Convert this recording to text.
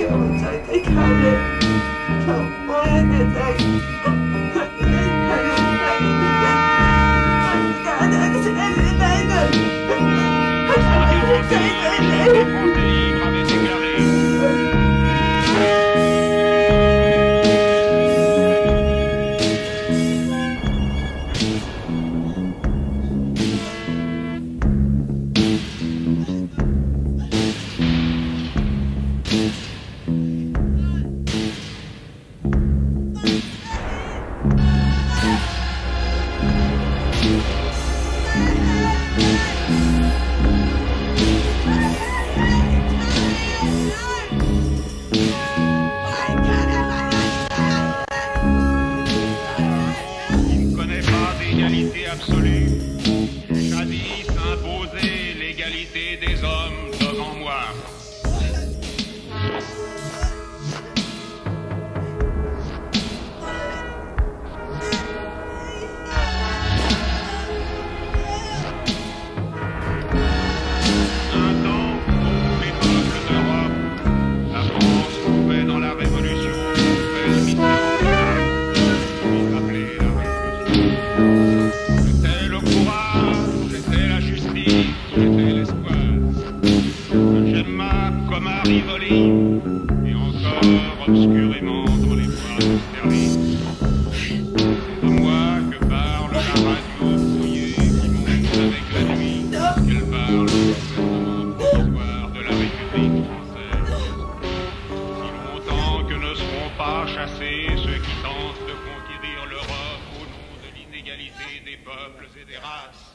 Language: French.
Absolue, jadis imposer l'égalité des hommes devant moi. Un temps où les peuples d'Europe, la France trouvait dans la Révolution une belle mission, pour rappeler la Révolution. C'était le courage, c'était la justice, c'était l'espoir. Gemma comme à Rivoli, et encore obscurément dans les bois de Sterling. C'est de moi que parle la radio brouillée qui monte avec la nuit, qu'elle parle du gouvernement provisoire de la République française. Si longtemps que ne seront pas chassés ceux qui tentent de conquérir l'Europe au nom de l'inégalité des peuples et des races.